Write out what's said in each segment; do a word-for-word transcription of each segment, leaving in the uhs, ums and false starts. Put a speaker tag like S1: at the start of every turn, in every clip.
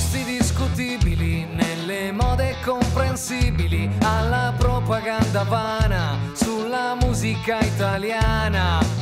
S1: gusti discutibili, nelle mode comprensibili, alla propaganda vana sulla musica italiana.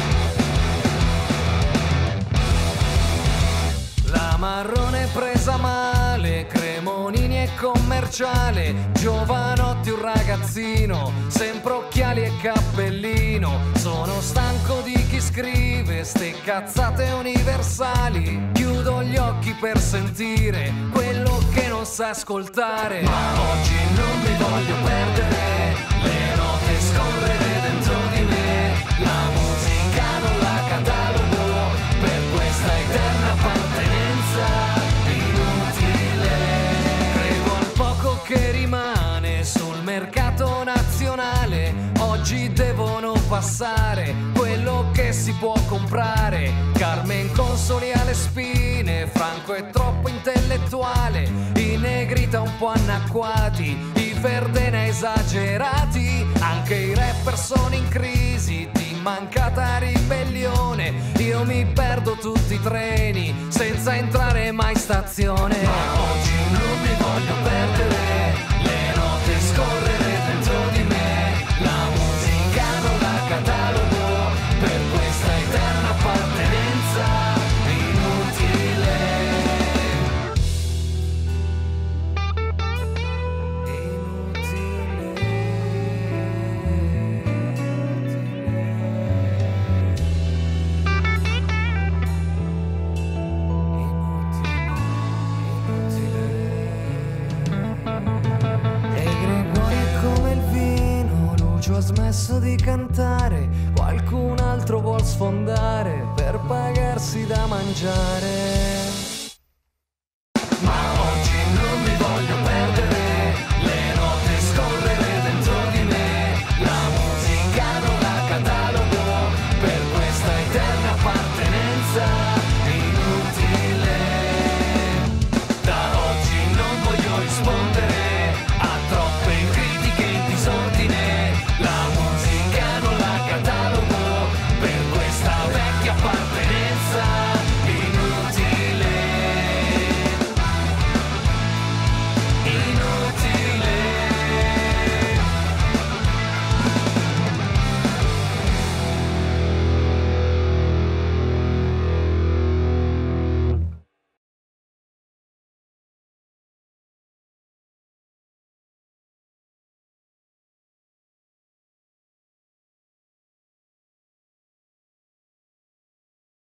S1: La marrone presa male, Cremonini e commerciale, Giovanotti un ragazzino, sempre occhiali e cappellino. Sono stanco di chi scrive ste cazzate universali, chiudo gli occhi per sentire quello che non sa ascoltare. Ma oggi non mi voglio perdere, le note scorrere dentro di me, la musica non la catalogo per questa eterna appartenenza inutile. Credo al poco che rimane sul mercato nazionale, oggi devono passare quello che si può comprare. Carmen Consoli alle spine, Franco è troppo intellettuale, i Negrita un po' anacquati, i Verdena esagerati, anche i rapper sono in crisi di mancata ribellione. Io mi perdo tutti i treni senza entrare mai in stazione. Ma oggi non mi voglio perdere, le note scorrere dentro di me, la musica non la catalogo per questa eterna appartenenza inutile. Ho smesso di cantare, qualcun altro vuol sfondare per pagarsi da mangiare.